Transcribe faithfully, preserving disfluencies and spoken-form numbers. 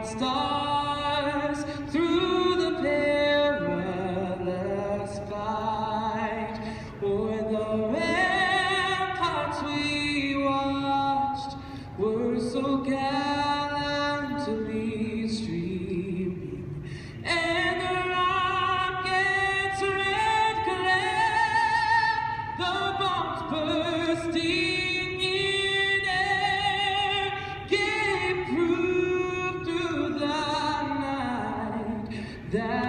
stars through the perilous fight. O'er the ramparts we watched were so gallantly streaming, and the rocket's red glare, the bombs bursting in air, gave proof through the night that